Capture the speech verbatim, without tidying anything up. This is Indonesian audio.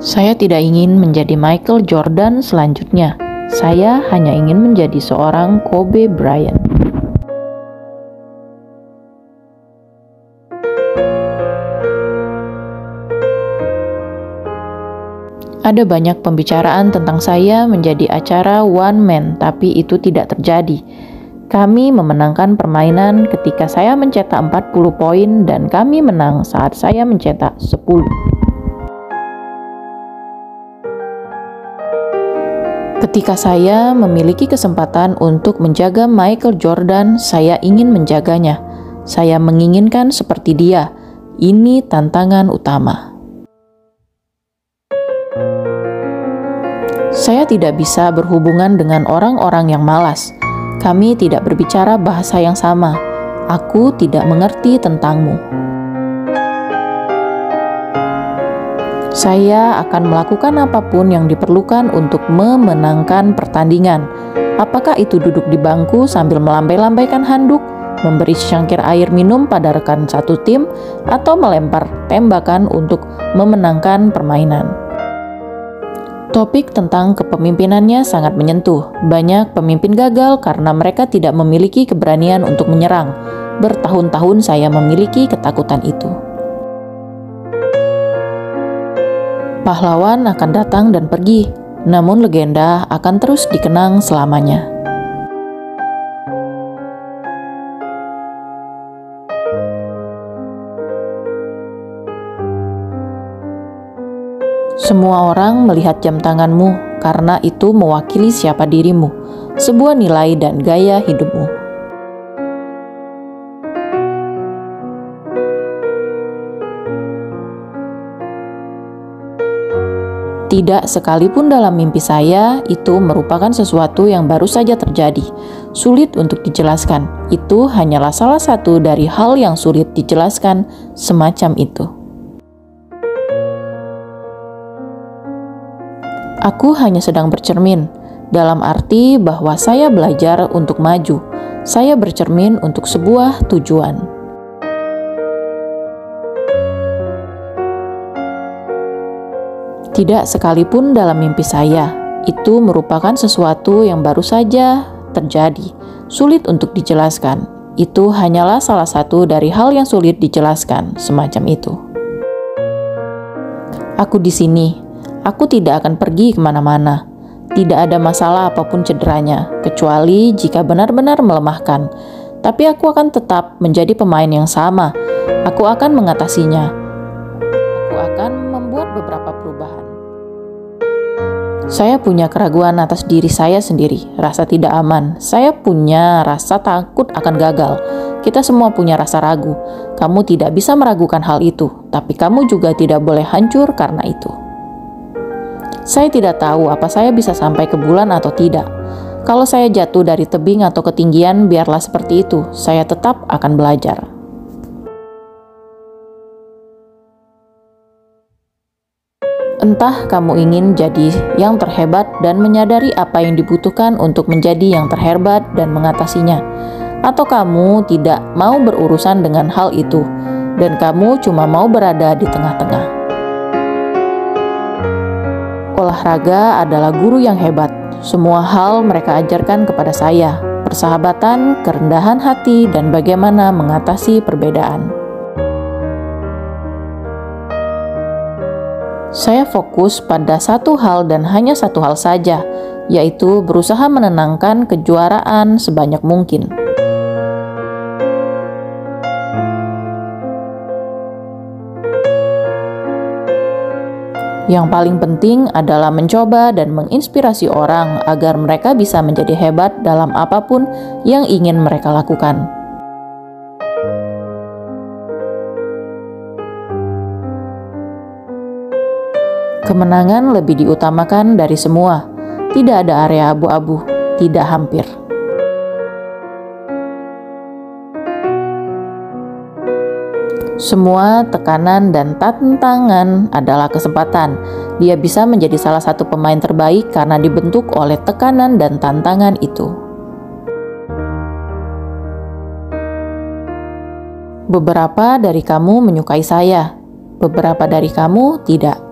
Saya tidak ingin menjadi Michael Jordan selanjutnya. Saya hanya ingin menjadi seorang Kobe Bryant. Ada banyak pembicaraan tentang saya menjadi acara one man, tapi itu tidak terjadi. Kami memenangkan permainan ketika saya mencetak empat puluh poin dan kami menang saat saya mencetak sepuluh. Ketika saya memiliki kesempatan untuk menjaga Michael Jordan, saya ingin menjaganya. Saya menginginkan seperti dia. Ini tantangan utama. Saya tidak bisa berhubungan dengan orang-orang yang malas. Kami tidak berbicara bahasa yang sama. Aku tidak mengerti tentangmu. Saya akan melakukan apapun yang diperlukan untuk memenangkan pertandingan. Apakah itu duduk di bangku sambil melambai-lambaikan handuk, memberi secangkir air minum pada rekan satu tim, atau melempar tembakan untuk memenangkan permainan. Topik tentang kepemimpinannya sangat menyentuh. Banyak pemimpin gagal karena mereka tidak memiliki keberanian untuk menyerang. Bertahun-tahun saya memiliki ketakutan itu. Pahlawan akan datang dan pergi, namun legenda akan terus dikenang selamanya. Semua orang melihat jam tanganmu karena itu mewakili siapa dirimu, sebuah nilai dan gaya hidupmu. Tidak sekalipun dalam mimpi saya, itu merupakan sesuatu yang baru saja terjadi. Sulit untuk dijelaskan. Itu hanyalah salah satu dari hal yang sulit dijelaskan semacam itu. Aku hanya sedang bercermin, dalam arti bahwa saya belajar untuk maju. Saya bercermin untuk sebuah tujuan. Tidak sekalipun dalam mimpi saya, itu merupakan sesuatu yang baru saja terjadi, sulit untuk dijelaskan. Itu hanyalah salah satu dari hal yang sulit dijelaskan, semacam itu. Aku di sini, aku tidak akan pergi kemana-mana. Tidak ada masalah apapun cederanya, kecuali jika benar-benar melemahkan. Tapi aku akan tetap menjadi pemain yang sama. Aku akan mengatasinya. Aku akan membuat beberapa perubahan. Saya punya keraguan atas diri saya sendiri, rasa tidak aman. Saya punya rasa takut akan gagal. Kita semua punya rasa ragu. Kamu tidak bisa meragukan hal itu, tapi kamu juga tidak boleh hancur karena itu. Saya tidak tahu apa saya bisa sampai ke bulan atau tidak. Kalau saya jatuh dari tebing atau ketinggian, biarlah seperti itu. Saya tetap akan belajar. Entah kamu ingin jadi yang terhebat dan menyadari apa yang dibutuhkan untuk menjadi yang terhebat dan mengatasinya, atau kamu tidak mau berurusan dengan hal itu, dan kamu cuma mau berada di tengah-tengah. Olahraga adalah guru yang hebat. Semua hal mereka ajarkan kepada saya, persahabatan, kerendahan hati, dan bagaimana mengatasi perbedaan. Saya fokus pada satu hal dan hanya satu hal saja, yaitu berusaha menenangkan kejuaraan sebanyak mungkin. Yang paling penting adalah mencoba dan menginspirasi orang agar mereka bisa menjadi hebat dalam apapun yang ingin mereka lakukan. Kemenangan lebih diutamakan dari semua. Tidak ada area abu-abu, tidak hampir. Semua tekanan dan tantangan adalah kesempatan. Dia bisa menjadi salah satu pemain terbaik karena dibentuk oleh tekanan dan tantangan itu. Beberapa dari kamu menyukai saya, beberapa dari kamu tidak.